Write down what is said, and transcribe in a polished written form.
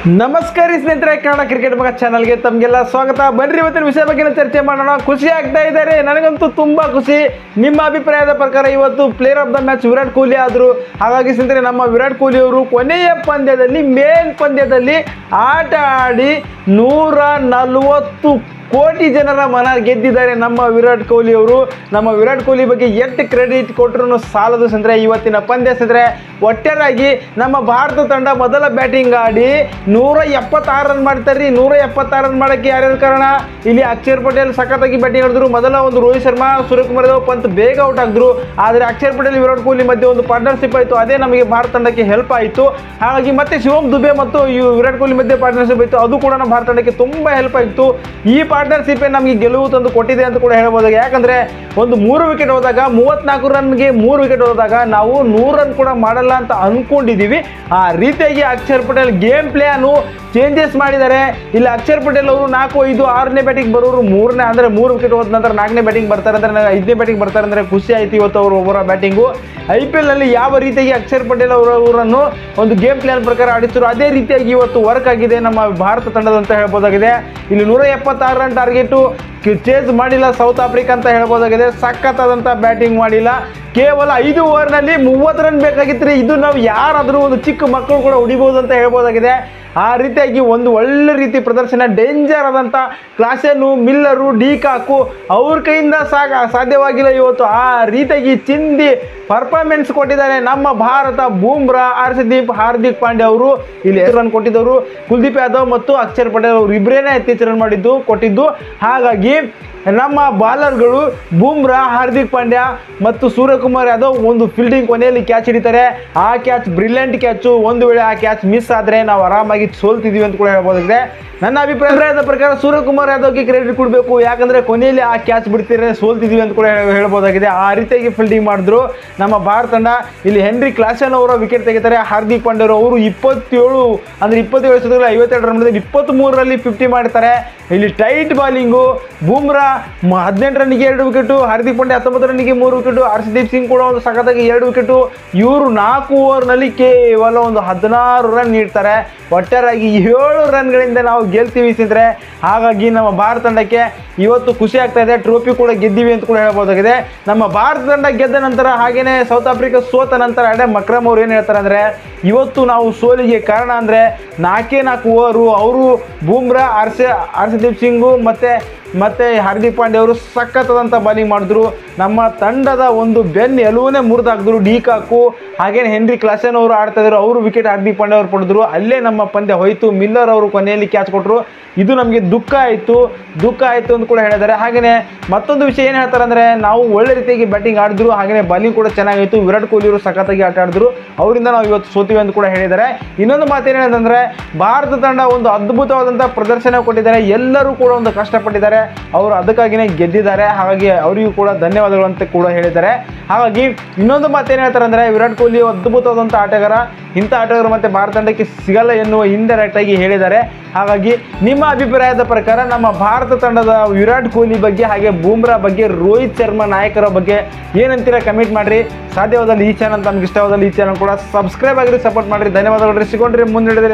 ನಮಸ್ಕಾರ ಸ್ನೇಹಿತರೆ, ಕನ್ನಡ ಕ್ರಿಕೆಟ್ ಮಗ ಚಾನಲ್ಗೆ ತಮಗೆಲ್ಲ ಸ್ವಾಗತ. ಬನ್ರಿ ಇವತ್ತಿನ ವಿಷಯ ಬಗ್ಗೆ ಚರ್ಚೆ ಮಾಡೋಣ. ಖುಷಿ ಆಗ್ತಾ ಇದ್ದಾರೆ, ನನಗಂತೂ ತುಂಬಾ ಖುಷಿ. ನಿಮ್ಮ ಅಭಿಪ್ರಾಯದ ಪ್ರಕಾರ ಇವತ್ತು player of the match Virat Kohli ಆದರು. ಹಾಗಾಗಿ ಸ್ನೇಹಿತರೆ, ನಮ್ಮ ವಿರಾಟ್ ಕೊಹ್ಲಿ ಅವರು ಕೊನೆಯ ಪಂದ್ಯದಲ್ಲಿ ಮೇನ್ ಪಂದ್ಯದಲ್ಲಿ ಆಟ ಆಡಿ 140 ಕೋಟಿ ಜನರ ಮನ ಗೆದ್ದಿದ್ದಾರೆ ನಮ್ಮ ವಿರಾಟ್ ಕೊಹ್ಲಿ ಅವರು. ನಮ್ಮ ವಿರಾಟ್ ಕೊಹ್ಲಿ ಬಗ್ಗೆ ಎಷ್ಟು ಕ್ರೆಡಿಟ್ ಕೊಟ್ಟರು ಸಾಲದು ಸ್ನೇಹಿತರೆ. ಇವತ್ತಿನ ಪಂದ್ಯ ಸ್ನೇಹಿತರೆ, ಒಟ್ಟಾರೆಯಾಗಿ ನಮ್ಮ ಭಾರತ ತಂಡ ಮೊದಲ ಬ್ಯಾಟಿಂಗ್ ಆಡಿ 176 ರನ್ ಮಾಡ್ತಾರೆ. 176 ರನ್ ಮಾಡೋಕ್ಕೆ ಯಾರ್ಯಾರು ಕಾರಣ? ಇಲ್ಲಿ ಅಕ್ಷರ್ ಪಟೇಲ್ ಸಖತ್ತಾಗಿ ಬ್ಯಾಟಿಂಗ್ ಆಡಿದ್ರು. ಮೊದಲ ಒಂದು ರೋಹಿತ್ ಶರ್ಮಾ, ಸೂರ್ಯಕುಮಾರ್ ಯಾದವ್, ಪಂತ್ ಬೇಗ ಔಟ್ ಆಗಿದ್ರು. ಆದರೆ ಅಕ್ಷರ್ ಪಟೇಲ್ ವಿರಾಟ್ ಕೊಹ್ಲಿ ಮಧ್ಯೆ ಒಂದು ಪಾರ್ಟ್ನರ್ಶಿಪ್ ಆಯಿತು. ಅದೇ ನಮಗೆ ಭಾರತ ತಂಡಕ್ಕೆ ಹೆಲ್ಪ್ ಆಯಿತು. ಹಾಗಾಗಿ ಮತ್ತೆ ಶಿವಮ್ ದುಬೆ ಮತ್ತು ವಿರಾಟ್ ಕೊಹ್ಲಿ ಮಧ್ಯೆ ಪಾರ್ಟ್ನರ್ಶಿಪ್ ಆಯಿತು. ಅದು ಕೂಡ ನಮ್ಮ ಭಾರತ ತಂಡಕ್ಕೆ ತುಂಬ ಹೆಲ್ಪ್ ಆಯಿತು. ಈ ಪಾರ್ಟ್ನರ್ಶಿಪ್ ನಮಗೆ ಗೆಲುವು ತಂದು ಕೊಟ್ಟಿದೆ ಅಂತ ಕೂಡ ಹೇಳ್ಬೋದು. ಯಾಕಂದ್ರೆ ಒಂದು 3 ವಿಕೆಟ್ ಹೋದಾಗ 34 ರನ್ಗೆ 3 ವಿಕೆಟ್ ಹೋದಾಗ ನಾವು 100 ರನ್ ಕೂಡ ಮಾಡಲ್ಲ ಅಂತ ಅನ್ಕೊಂಡಿದ್ದೀವಿ. ಆ ರೀತಿಯಾಗಿ ಅಕ್ಷರ್ ಪಟೇಲ್ ಗೇಮ್ ಪ್ಲೇ ಅನ್ನು ಚೇಂಜಸ್ ಮಾಡಿದ್ದಾರೆ. ಇಲ್ಲಿ ಅಕ್ಷರ್ ಪಟೇಲ್ ಅವರು 4, 5, 6ನೇ ಬ್ಯಾಟಿಂಗ್ ಬರೋರು 3ನೇ ಅಂದರೆ 3 ವಿಕೆಟ್ ಹೋದ ನಂತರ 4ನೇ ಬ್ಯಾಟಿಂಗ್ ಬರ್ತಾರೆ ಅಂದರೆ 5ನೇ ಬ್ಯಾಟಿಂಗ್ ಬರ್ತಾರೆ ಅಂದರೆ ಖುಷಿ ಆಯ್ತು ಇವತ್ತು ಅವರು ಒಬ್ಬರ ಬ್ಯಾಟಿಂಗು. IPL ನಲ್ಲಿ ಯಾವ ರೀತಿಯಾಗಿ ಅಕ್ಷರ್ ಪಟೇಲ್ ಅವರನ್ನು ಒಂದು ಗೇಮ್ ಪ್ಲಾನ್ ಪ್ರಕಾರ ಆಡಿಸಿದ್ರು ಅದೇ ರೀತಿಯಾಗಿ ಇವತ್ತು ವರ್ಕ್ ಆಗಿದೆ ನಮ್ಮ ಭಾರತ ತಂಡದ ಅಂತ ಹೇಳ್ಬೋದಾಗಿದೆ. ಇಲ್ಲಿ 176 ರನ್ ಟಾರ್ಗೆಟು ಚೇಸ್ ಮಾಡಿಲ್ಲ ಸೌತ್ ಆಫ್ರಿಕಾ ಅಂತ ಹೇಳ್ಬೋದಾಗಿದೆ. ಸಖತ್ತಾದಂಥ ಬ್ಯಾಟಿಂಗ್ ಮಾಡಿಲ್ಲ. ಕೇವಲ 5 ಓವರ್ನಲ್ಲಿ 30 ರನ್ ಬೇಕಾಗಿತ್ತು. ಇದು ನಾವು ಯಾರಾದರೂ ಒಂದು ಚಿಕ್ಕ ಮಕ್ಕಳು ಕೂಡ ಹೊಡಿಬೋದು ಅಂತ ಹೇಳ್ಬೋದಾಗಿದೆ. ಆ ರೀತಿಯಾಗಿ ಒಂದು ಒಳ್ಳೆ ರೀತಿ ಪ್ರದರ್ಶನ, ಡೇಂಜರ್ ಆದಂಥ ಕ್ಲಾಸೆನು, ಮಿಲ್ಲರು, ಡಿಕಾಕು ಅವ್ರ ಕೈಯಿಂದ ಸಾಧ್ಯವಾಗಿಲ್ಲ ಇವತ್ತು. ಆ ರೀತಿಯಾಗಿ ಚಿಂದಿ ಪರ್ಫಾರ್ಮೆನ್ಸ್ ಕೊಟ್ಟಿದ್ದಾರೆ ನಮ್ಮ ಭಾರತ. ಬೂಮ್ರಾ, ಹರ್ಷದೀಪ್, ಹಾರ್ದಿಕ್ ಪಾಂಡ್ಯ ಅವರು ಇಲ್ಲಿ ರನ್ ಕೊಟ್ಟಿದ್ದವರು. ಕುಲ್ದೀಪ್ ಯಾದವ್ ಮತ್ತು ಅಕ್ಷರ್ ಪಟೇಲ್ ಅವರು ಇಬ್ಬರೇನೇ ಇತ್ತೀಚೆಗೆ ರನ್ ಕೊಟ್ಟಿದ್ದು. ಹಾಗಾಗಿ ನಮ್ಮ ಬಾಲರ್ಗಳು ಬೂಮ್ರಾ, ಹಾರ್ದಿಕ್ ಪಾಂಡ್ಯ ಮತ್ತು ಸೂರ್ಯಕುಮಾರ್ ಯಾದವ್ ಒಂದು ಫೀಲ್ಡಿಂಗ್ ಕೊನೆಯಲ್ಲಿ ಕ್ಯಾಚ್ ಹಿಡಿತಾರೆ. ಆ ಕ್ಯಾಚ್ ಬ್ರಿಲಿಯಂಟ್ ಕ್ಯಾಚು. ಒಂದು ವೇಳೆ ಆ ಕ್ಯಾಚ್ ಮಿಸ್ ಆದರೆ ನಾವು ಆರಾಮಾಗಿ ಸೋಲ್ತಿದ್ದೀವಿ ಅಂತ ಕೂಡ ಹೇಳ್ಬೋದಾಗಿದೆ. ನನ್ನ ಅಭಿಪ್ರಾಯದ ಪ್ರಕಾರ ಸೂರ್ಯಕುಮಾರ್ ಯಾದವ್ಗೆ ಕ್ರೆಡಿಟ್ ಕೊಡಬೇಕು. ಯಾಕಂದರೆ ಕೊನೆಯಲ್ಲಿ ಆ ಕ್ಯಾಚ್ ಬಿಡ್ತಿದ್ರೆ ಸೋಲ್ತಿದ್ದೀವಿ ಅಂತ ಕೂಡ ಹೇಳ್ಬೋದಾಗಿದೆ. ಆ ರೀತಿಯಾಗಿ ಫೀಲ್ಡಿಂಗ್ ಮಾಡಿದ್ರು ನಮ್ಮ ಭಾರತ ತಂಡ. ಇಲ್ಲಿ ಹೆನ್ರಿ ಕ್ಲಾಸೆನ್ ಅವರ ವಿಕೆಟ್ ತೆಗಿತಾರೆ. ಹಾರ್ದಿಕ್ ಪಾಂಡ್ಯ ಅವರು 27 ಅಂದರೆ 27 ಎಸೆತಗಳಲ್ಲಿ 52 ರನ್ ಮಾಡಿದ್ರೆ 23ರಲ್ಲಿ 50 ಮಾಡ್ತಾರೆ. ಇಲ್ಲಿ ಟೈಟ್ ಬಾಲಿಂಗು. ಬೂಮ್ರಾ 18 ರನ್ನಿಗೆ 2 ವಿಕೆಟು, ಹಾರ್ದಿಕ್ ಪಾಂಡ್ಯ 19 ರನ್ನಿಗೆ 3 ವಿಕೆಟು, ಹರ್ಷದೀಪ್ ಸಿಂಗ್ ಕೂಡ ಒಂದು ಸಖತ್ತಾಗಿ 2 ವಿಕೆಟು. ಇವರು 4 ಓವರ್ನಲ್ಲಿ ಕೇವಲ ಒಂದು 16 ರನ್ ನೀಡ್ತಾರೆ. ಒಟ್ಟಾರೆಯಾಗಿ 7 ರನ್ಗಳಿಂದ ನಾವು ಗೆಲ್ತೀವಿ ಸ್ನೇಹಿತರೆ. ಹಾಗಾಗಿ ನಮ್ಮ ಭಾರತ ತಂಡಕ್ಕೆ ಇವತ್ತು ಖುಷಿ ಆಗ್ತಾ ಇದೆ. ಟ್ರೋಫಿ ಕೂಡ ಗೆದ್ದೀವಿ ಅಂತ ಕೂಡ ಹೇಳ್ಬೋದಾಗಿದೆ. ನಮ್ಮ ಭಾರತ ತಂಡ ಗೆದ್ದ ನಂತರ ಹಾಗೇನೆ ಸೌತ್ ಆಫ್ರಿಕಾ ಸೋತ ನಂತರ ಅಡಮ್ ಅಕ್ರಮ್ ಅವ್ರು ಏನು ಹೇಳ್ತಾರೆ ಅಂದರೆ, ಇವತ್ತು ನಾವು ಸೋಲಿಗೆ ಕಾರಣ ಅಂದರೆ 4 ಓವರು ಅವರು ಬೂಮ್ರಾ, ಹರ್ಷದೀಪ್ ಸಿಂಗು ಮತ್ತೆ ಹಾರ್ದಿಕ್ ಪಾಂಡ್ಯ ಅವರು ಸಖತ್ತಾದಂಥ ಬಾಲಿಂಗ್ ಮಾಡಿದ್ರು. ನಮ್ಮ ತಂಡದ ಒಂದು ಬೆನ್ನು ಎಲುವನ್ನೇ ಮುರಿದಾಕಿದ್ರು. ಡಿಕಾಕು ಹಾಗೇನೆ ಹೆನ್ರಿ ಕ್ಲಾಸೆನ್ ಅವರು ಆಡ್ತಾ ಇದ್ರು. ಅವರು ವಿಕೆಟ್ ಹಾರ್ದಿಕ್ ಪಾಂಡ್ಯ ಅವರು ಪಡೆದ್ರು. ಅಲ್ಲೇ ನಮ್ಮ ಪಂದ್ಯ ಹೋಯಿತು. ಮಿಲ್ಲರ್ ಅವರು ಕೊನೆಯಲ್ಲಿ ಕ್ಯಾಚ್ ಕೊಟ್ಟರು. ಇದು ನಮಗೆ ದುಃಖ ಆಯಿತು ಅಂತ ಕೂಡ ಹೇಳಿದ್ದಾರೆ. ಹಾಗೆಯೇ ಮತ್ತೊಂದು ವಿಷಯ ಏನು ಹೇಳ್ತಾರೆ ಅಂದರೆ, ನಾವು ಒಳ್ಳೆ ರೀತಿಯಾಗಿ ಬ್ಯಾಟಿಂಗ್ ಆಡಿದ್ರು, ಹಾಗೆಯೇ ಬಾಲಿಂಗ್ ಕೂಡ ಚೆನ್ನಾಗಿತ್ತು. ವಿರಾಟ್ ಕೊಹ್ಲಿ ಅವರು ಸಖತ್ತಾಗಿ ಆಟ ಆಡಿದ್ರು. ಅವರಿಂದ ನಾವು ಇವತ್ತು ಸೋತೀವಿ ಅಂತ ಕೂಡ ಹೇಳಿದ್ದಾರೆ. ಇನ್ನೊಂದು ಮಾತೇನು ಹೇಳಿದಂದರೆ, ಭಾರತ ತಂಡ ಒಂದು ಅದ್ಭುತವಾದಂಥ ಪ್ರದರ್ಶನ ಕೊಟ್ಟಿದ್ದಾರೆ. ಎಲ್ಲರೂ ಕೂಡ ಒಂದು ಕಷ್ಟಪಟ್ಟಿದ್ದಾರೆ. ಅವರು ಅದಕ್ಕಾಗಿಯೇ ಗೆದ್ದಿದ್ದಾರೆ. ಹಾಗಾಗಿ ಅವರಿಗೂ ಕೂಡ ಧನ್ಯವಾದಗಳು ಅಂತ ಕೂಡ ಹೇಳಿದ್ದಾರೆ. ಹಾಗಾಗಿ ಇನ್ನೊಂದು ಮಾತೇನು ಹೇಳ್ತಾರೆ ಅಂದರೆ, ವಿರಾಟ್ ಕೊಹ್ಲಿ ಅದ್ಭುತವಾದಂಥ ಆಟಗಾರ. ಇಂಥ ಆಟಗಾರ ಮತ್ತೆ ಭಾರತ ತಂಡಕ್ಕೆ ಸಿಗಲ್ಲ ಎನ್ನುವ ಇಂಡೈರೆಕ್ಟ್ ಆಗಿ ಹೇಳಿದ್ದಾರೆ. ಹಾಗಾಗಿ ನಿಮ್ಮ ಅಭಿಪ್ರಾಯದ ಪ್ರಕಾರ ನಮ್ಮ ಭಾರತ ತಂಡದ ವಿರಾಟ್ ಕೊಹ್ಲಿ ಬಗ್ಗೆ, ಹಾಗೆ ಬೂಮ್ರಾ ಬಗ್ಗೆ, ರೋಹಿತ್ ಶರ್ಮಾ ನಾಯಕರ ಬಗ್ಗೆ ಏನಂತೀರ ಕಮೆಂಟ್ ಮಾಡಿರಿ. ಸಾಧ್ಯವಾದಲ್ಲಿ ಈ ಚಾನಲ್ ತಮ್ಗೆ ಇಷ್ಟವಾದಲ್ಲಿ ಈ ಚಾನಲ್ ಕೂಡ ಸಬ್ಸ್ಕ್ರೈಬ್ ಆಗಿರಿ, ಸಪೋರ್ಟ್ ಮಾಡಿರಿ. ಧನ್ಯವಾದಗಳು. ಸಿಗೋಣ್ರಿ ಮುಂದೆ